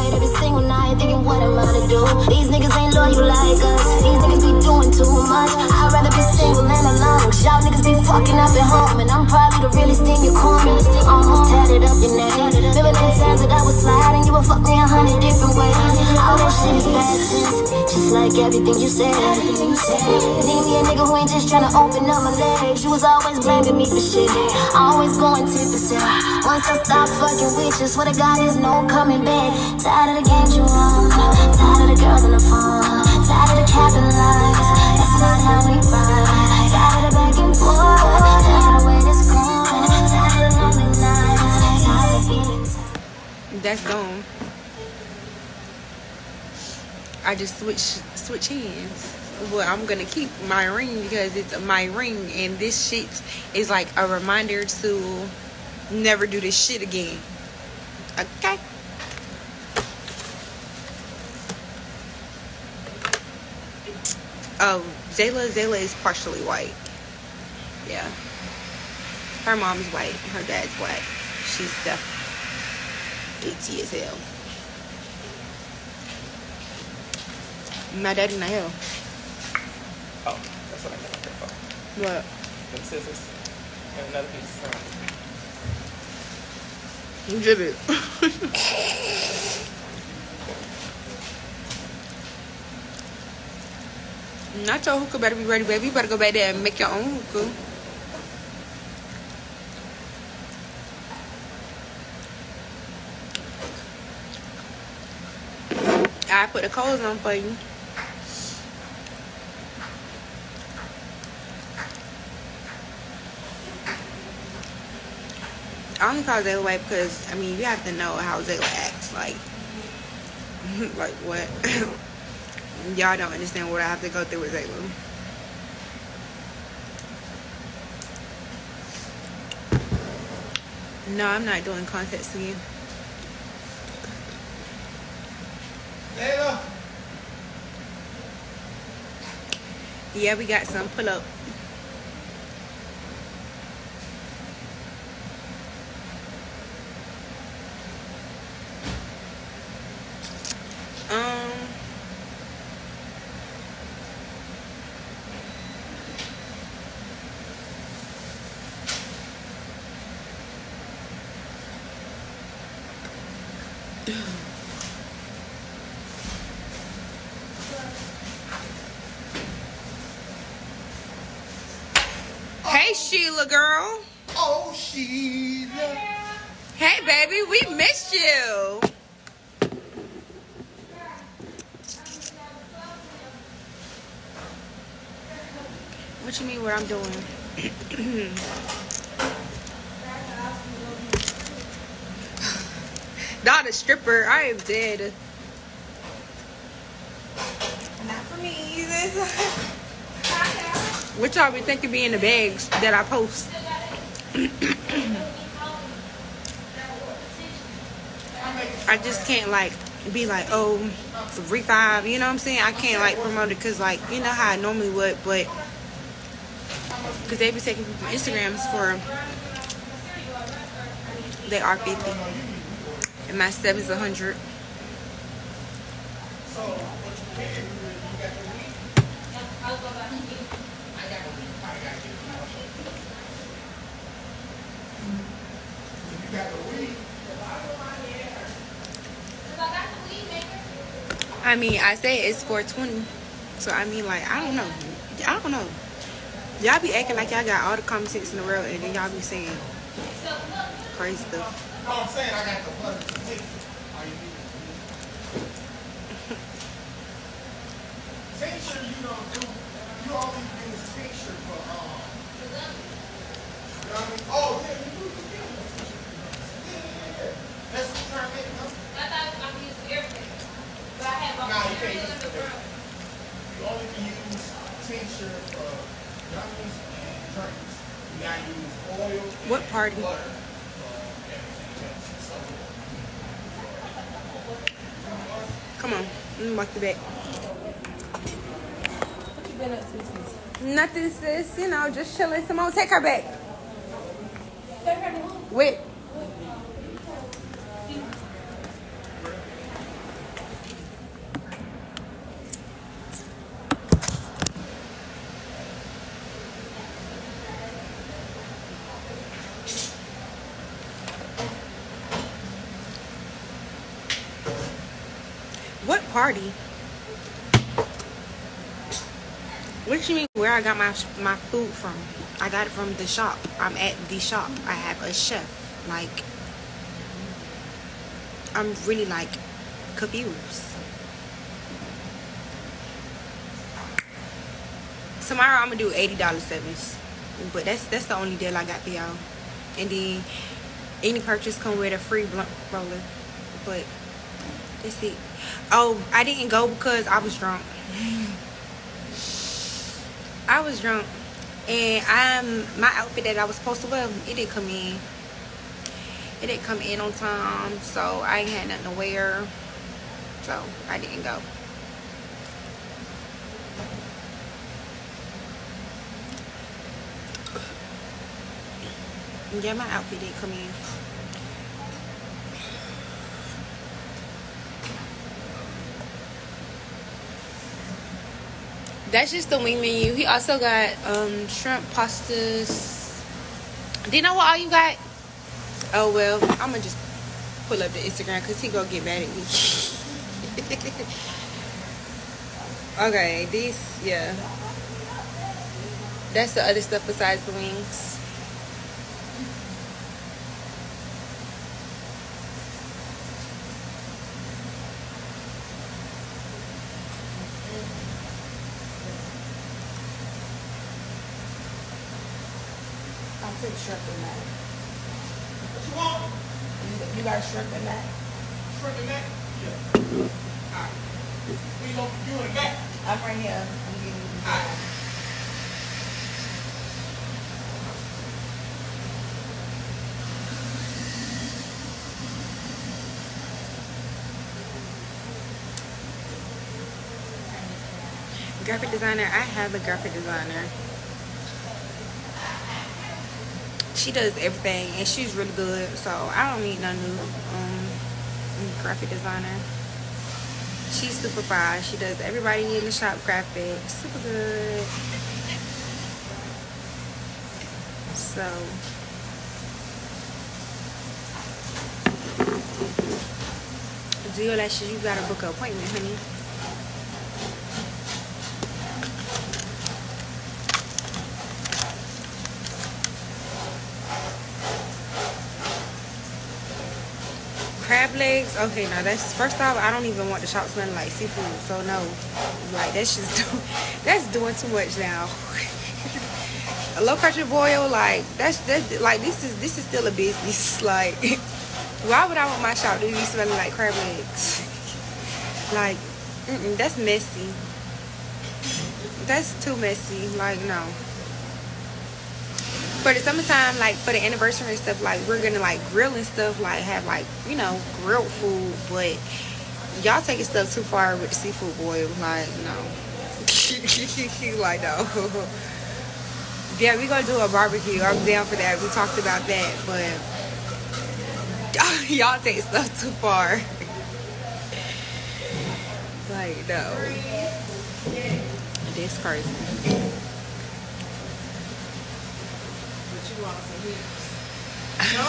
straight every single night, thinking what am I to do? These niggas ain't loyal like us. These niggas be doing too much. I'd rather be single and alone. Y'all niggas be fucking up at home, and I'm probably the realest in your corner. Almost tatted up your name. Remember them times that I was sliding, you would fuck me 100 different ways. All that shit is bad sense, just like everything you said. Need me a nigga who ain't just tryna open up my legs. You was always blaming me for shit, always going tit for tat. Once I stop fucking with you, swear to God there's no coming back. Tired of the games you run, tired of the girls on the phone, tired of the capping lines. That's not how we ride. Tired of the back and forth, tired of the way this going, tired of the lonely nights, tired of feelings. That's gone. I just switch hands. Well, I'm gonna keep my ring because it's my ring, and this shit is like a reminder to never do this shit again. Okay. Oh, Zayla is partially white. Yeah. Her mom's white. Her dad's black. She's definitely itchy as hell. My daddy not here. Oh, that's what I got there for. What? Them scissors. And another piece of string. You did it. Not your hookah better be ready, baby. You better go back there and make your own hookah. I put the coals on for you. I only call Zayla white because, I mean, you have to know how Zayla acts. Like what? Y'all don't understand what I have to go through with Zayla. No, I'm not doing contests again. Zayla! Yeah, we got some. Pull up. Hey, Sheila girl. Oh, Sheila. Hey, baby, we missed you. What you mean what I'm doing? Not a stripper. I am dead. Not for me either. What y'all be thinking be in the bags that I post? I just can't like be like, oh, for 3-5, you know what I'm saying? I can't like promote it because like, you know how I normally would, but because they be taking people Instagrams for they are 50 and my 7's 100. I mean, I say it's 420, so I mean, like, I don't know. Y'all be acting like y'all got all the common sense in the world, and then y'all be saying crazy stuff. No, I'm saying I got the butter. T-shirt you don't do. You only use t-shirt for you know what I mean? Oh yeah, you do the t-shirt. Yeah. That's what you're trying to make, huh? I thought I could use for everything. But I have all Nah, you the can't use in the it. world. You only can use t-shirt for gummies and drinks. You gotta use oil. What party? Butter for everything else. So, Come on, let me walk you back. What you been up to since? Nothing, sis. You know, just chilling. Simone, take her back. Take her to who? Wait. What party? What you mean where I got my food from? I got it from the shop. I'm at the shop. I have a chef. Like, I'm really like confused. Tomorrow I'm gonna do $80 sevens, but that's the only deal I got for y'all. And then any purchase come with a free blunt roller. But that's it. Oh, I didn't go because I was drunk. I was drunk, and my outfit that I was supposed to wear, it didn't come in. It didn't come in on time, so I ain't had nothing to wear. So I didn't go. Yeah, my outfit didn't come in. That's just the wing menu. He also got shrimp pastas. Do you know what all you got? Oh well, I'm gonna just pull up the Instagram because he gonna get mad at me. Okay, this, yeah. That's the other stuff besides the wings. I'll take shrimp and that. What you want? You got shrimp and that? Shrimp and that? Yeah. Alright. You in the back? I'm right here. I'm getting you. Alright. Graphic designer. I have a graphic designer. She does everything, and she's really good. So I don't need no new graphic designer. She's super fine. She does everybody in the shop graphics. Super good. So do your lashes. You gotta book an appointment, honey. Crab legs, okay, now that's, first off, I don't even want the shop smelling like seafood, so no, like that's just that's doing too much now. A low pressure boil, like that's like this is still a business. Like, why would I want my shop to be smelling like crab legs? Like, that's messy. That's too messy. Like, no. For the summertime, like for the anniversary and stuff, like we're gonna like grill and stuff, like have like, you know, grilled food, but y'all taking stuff too far with the seafood boil. Like, no. Like, no. Yeah, we gonna do a barbecue. I'm down for that. We talked about that, but y'all take stuff too far. Like, no. This crazy. You want some hips? Go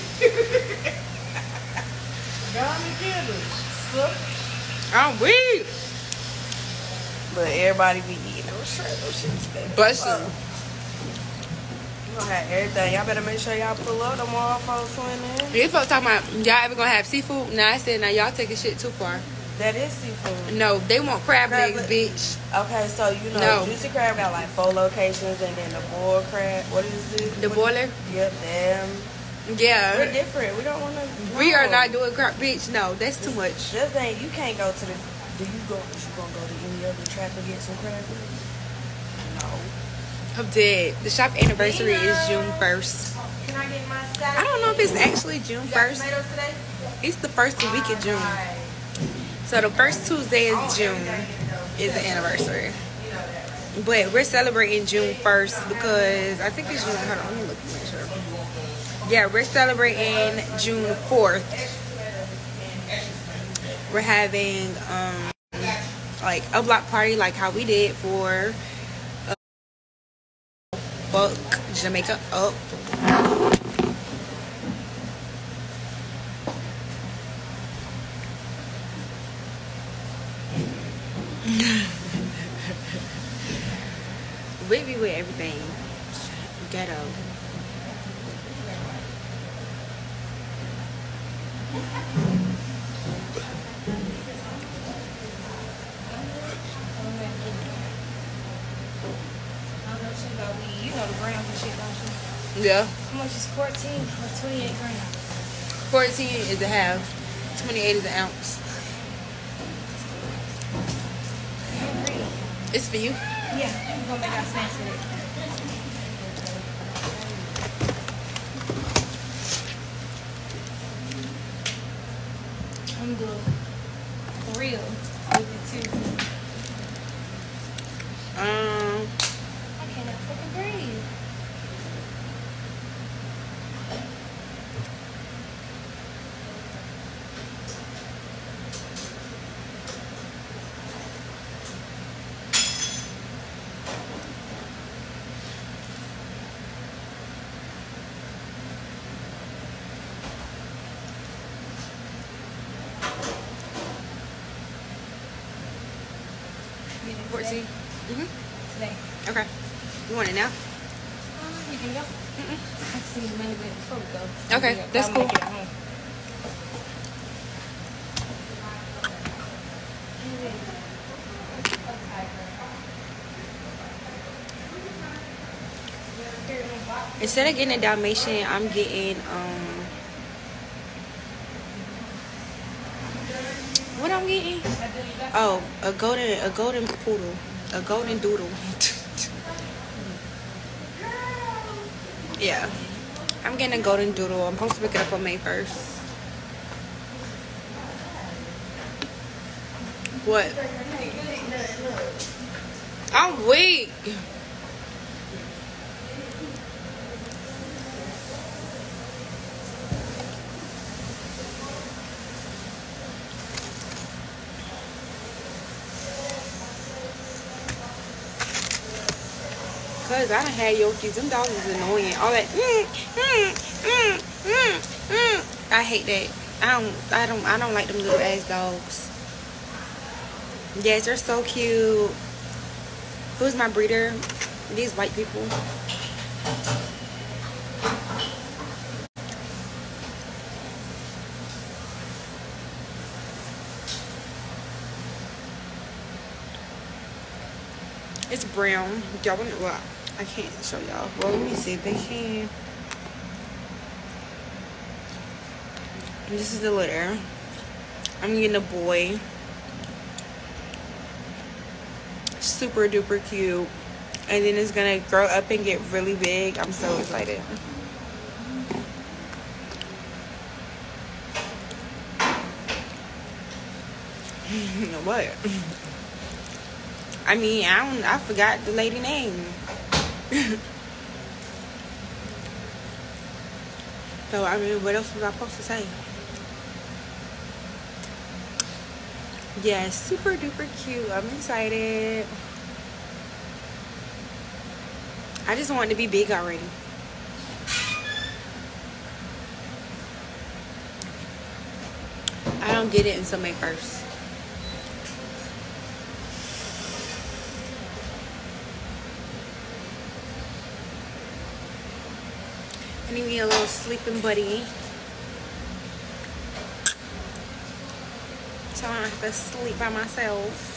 on and get it. I'm weak. But everybody be eating those shit today. Bustin'. You gonna have everything. Y'all better make sure y'all pull up. The more folks who in there. These folks talking about y'all ever gonna have seafood? Nah, I said, now y'all taking shit too far. That is seafood. No, they want crab legs, bitch. Okay, so you know, No. Juicy Crab got like 4 locations, and then the boiled crab. What is it? The boiler? Yep, them. Yeah. We're different. We don't want to. We are not doing crab, bitch. No, that's too much. Just ain't. You can't go to the. Is you gonna go to any other trap and get some crab legs? No. I'm dead. The shop anniversary is June 1st. Can I get my salad? I don't know if it's actually June 1st. Tomatoes today? It's the first week of June. So the first Tuesday is June is the anniversary. But we're celebrating June 1st because I think it's June. Hold on, let me look to make sure. Yeah, we're celebrating June 4th. We're having like a block party like how we did for Buck Jamaica Up. We be with everything. Ghetto. You know the grams and shit, don't you? Yeah. How much is 14 or 28 grams? 14 is a half. 28 is an ounce. It's for you. Yeah, we're gonna make our snacks with it. I'm good. For real. With it too. I cannot fucking breathe. You did 14. today? Today. Okay. You want it now? You can go. I can see the money before we go. Okay, that's I'll cool. make it at home. Instead of getting a Dalmatian, I'm getting what I'm getting? Oh, a golden poodle, a golden doodle. Yeah, I'm getting a golden doodle. I'm supposed to pick it up on May 1st. What? I'm weak. Cause I done had Yorkies. Them dogs is annoying. All that. I hate that. I don't like them little ass dogs. Yes, they're so cute. Who's my breeder? These white people. It's brown. Y'all want it? Well, I can't show y'all. Well, let me see if they can. This is the litter. I'm getting a boy. Super duper cute. And then it's gonna grow up and get really big. I'm so excited. What? I mean, I forgot the lady name. So, I mean, what else was I supposed to say? Yes, super duper cute. I'm excited. I just want it to be big already. I don't get it until May 1st. I need me a little sleeping buddy. So I don't have to sleep by myself.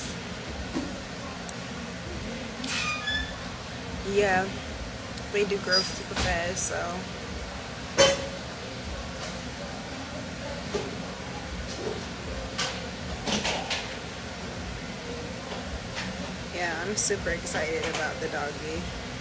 Yeah, they do grow super fast, so. Yeah, I'm super excited about the doggy.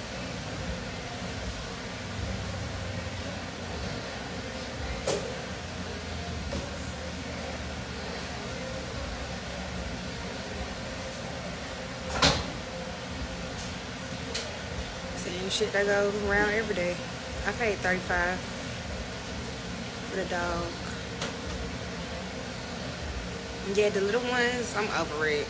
Same shit that goes around every day. I paid $35 for the dog. Yeah, the little ones, I'm over it.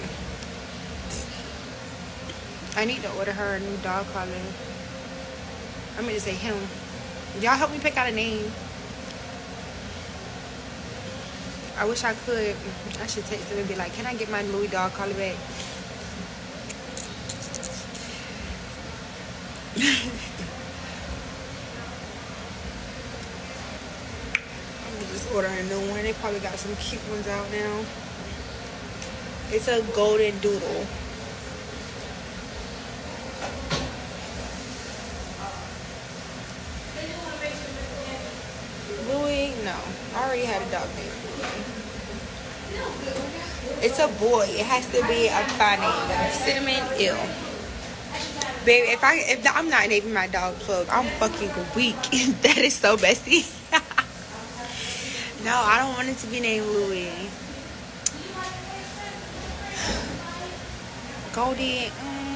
I need to order her a new dog collar. I meant to say him. Y'all help me pick out a name. I wish I could. I should text him and be like, can I get my Louis dog collar back? I'm just ordering a new one. They probably got some cute ones out now. It's a golden doodle. Louis? No. I already had a dog named Louis. It's a boy. It has to be a fine name. Cinnamon, ill. Baby, if I'm not naming my dog Plug, I'm fucking weak. That is so messy. No, I don't want it to be named Louis. Goldie.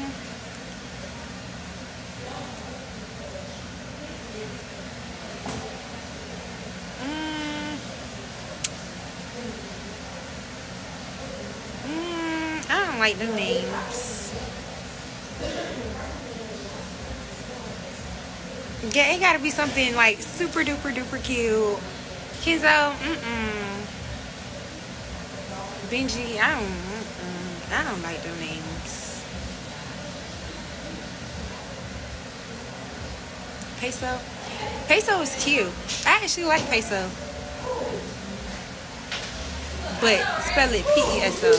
I don't like the names. Yeah, it gotta be something like super duper duper cute. Kenzo, Benji, I don't like their names. Peso? Peso is cute. I actually like Peso. But spell it P-E-S-O.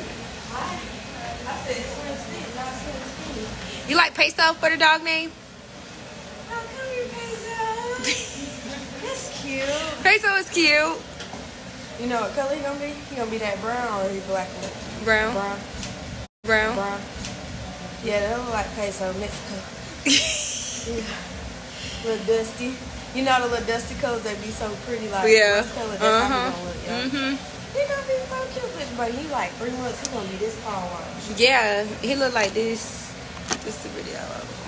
You like Peso for the dog name? Oh, come here, Peso. That's cute. Peso is cute. You know what color he gonna be? He gonna be that brown or he black one? Brown. Brown. Brown. Brown. Yeah, they look like Peso, Mexico. Yeah. Little dusty. You know the little dusty colors that be so pretty, like Yeah. rose color. That's how he gonna look, yeah. He gonna be so cute, but he like 3 months. He gonna be this tall. Watch. Yeah, he look like this. This is the video.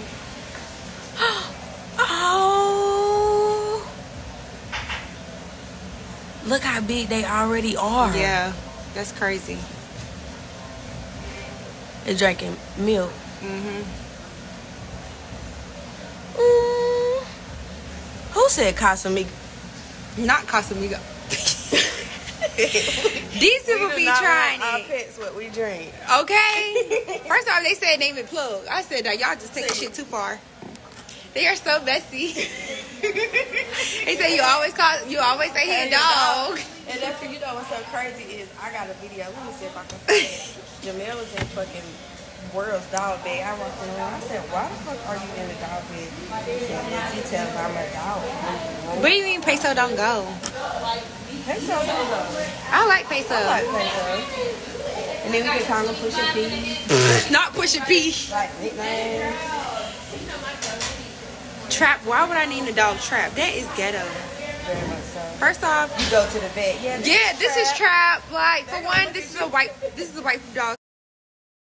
Oh, Look how big they already are. yeah, that's crazy. They're drinking milk. Who said Casamigo? Not Casamigo. These people be trying our it. pets what we drink. Okay. First off, they said name it Plug. I said that y'all just take the shit too far. They are so messy. They say you always say he a dog. And after you know what's so crazy is I got a video. Let me see if I can find it. Jamel was in fucking World's dog bed. I walked in and I said, why the fuck are you in the dog bed? He said, you tell him I'm a dog. What do you mean Peso don't go? Peso don't go. I like Peso. I like Peso. And then we can call him Pusha P. Not Pusha P. Like nickname. Trap. Why would I name the dog Trap? That is ghetto. Very much so. First off, You go to the vet. Yeah, this is Trap. Like for one, this is a white dog